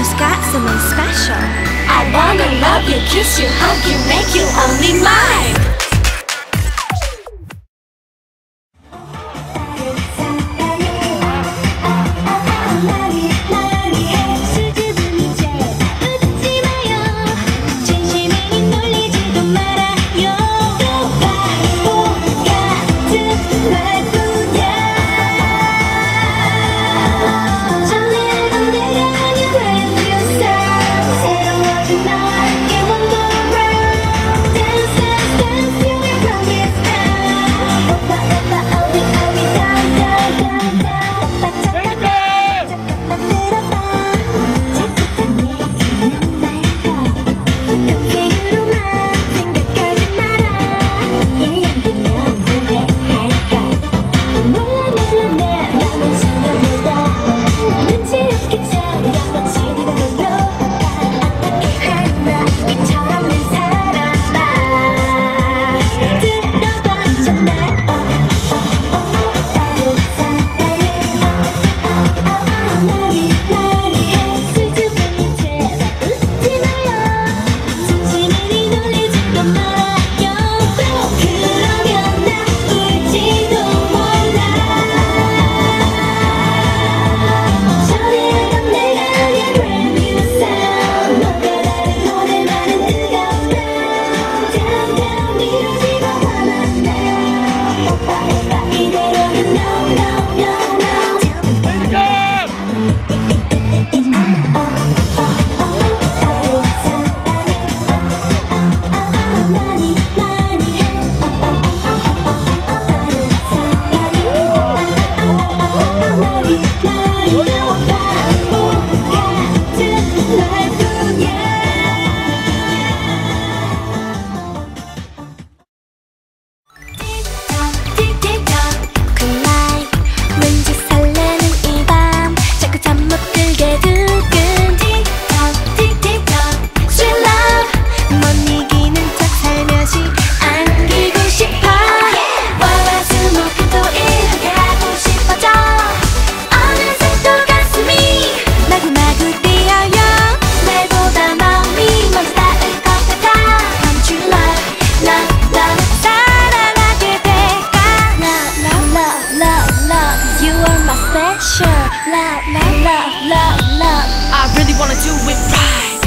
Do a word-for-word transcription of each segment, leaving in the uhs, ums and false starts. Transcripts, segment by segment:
who's got someone special. I wanna love you, kiss you, hug you, make you only mine. I really wanna do it right.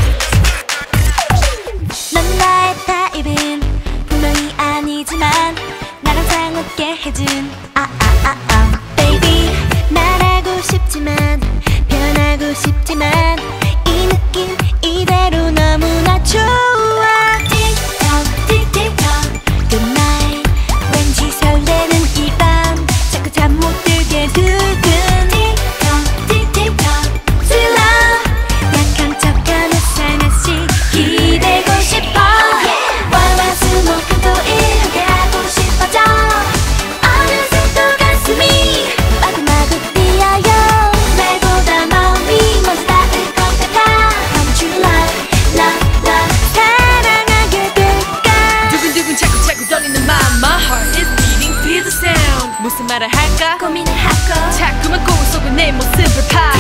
넌 나의 타입은 분명히 아니지만 나랑 상하게 해준 아아아아 baby 말하고 싶지만 변하고 싶지만 이 느낌 이대로 너무나 좋아. 틱톡 틱틱톡 good night 왠지 설레는 이 밤 자꾸 잠 못 들게 두근 무슨 말을 할까 고민을 하고 자꾸만 꿈 속은 내 모습을 봐.